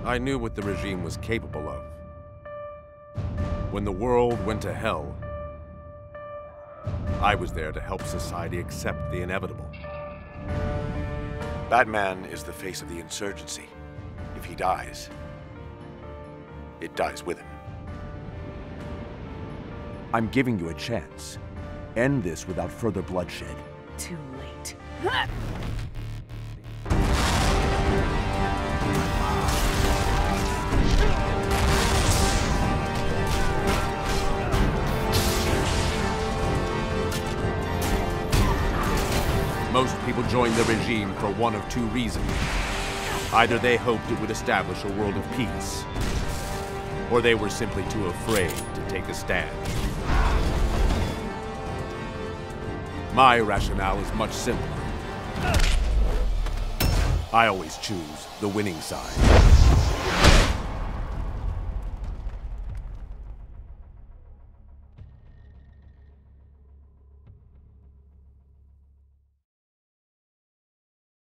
I knew what the regime was capable of. When the world went to hell, I was there to help society accept the inevitable. Batman is the face of the Insurgency. If he dies, it dies with him. I'm giving you a chance. End this without further bloodshed. Too late. Most people joined the regime for one of two reasons. Either they hoped it would establish a world of peace, or they were simply too afraid to take a stand. My rationale is much simpler. I always choose the winning side.